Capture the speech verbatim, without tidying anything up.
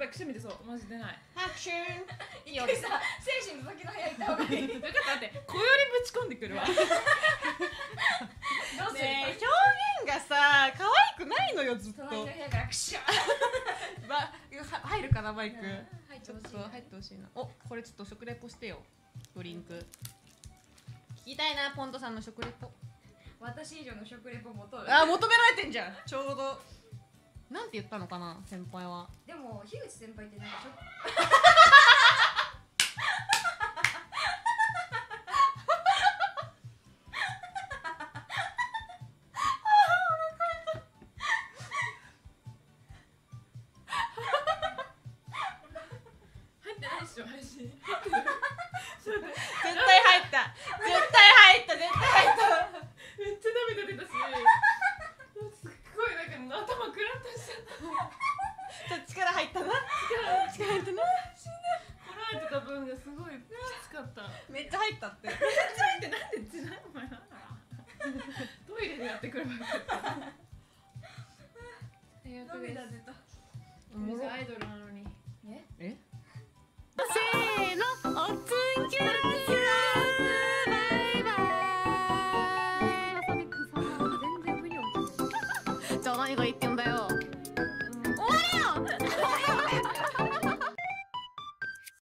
ばい、くしゃみでそう、マジ出ない。 ハクション。 いいよ。さ、精神の先の部屋行った方がいい。 分かった、待って、小よりぶち込んでくるわ。 どうする？ ねえ、表現がさ、可愛くないのよ、ずっと。 隣の部屋からクシャー。 ば、入るかな、マイク。 入ちょっと入ってほしいな。お、これちょっと食レポしてよ。ドリンク。聞きたいな、ポントさんの食レポ。 私以上の食レポ求める。 あ、求められてんじゃん。ちょうど。なんて言ったのかな、先輩は。 でも、樋口先輩ってなんかちょっと。 配信絶対入った絶対入った絶対入っためっちゃ涙出たしすっごいなんか頭クラッとしちゃったちょっと力入ったな力入ったなこらえてた分がすごいきつかっためっちゃ入ったってめっちゃ入ってなんでつないお前なんだトイレでやってくればよかった涙出た。 おもろアイドルなのにえ？ え？ せーの、おつんきゅらつバイバイ。わさびくんさ、全然腑に落ちない。じゃあ何が言って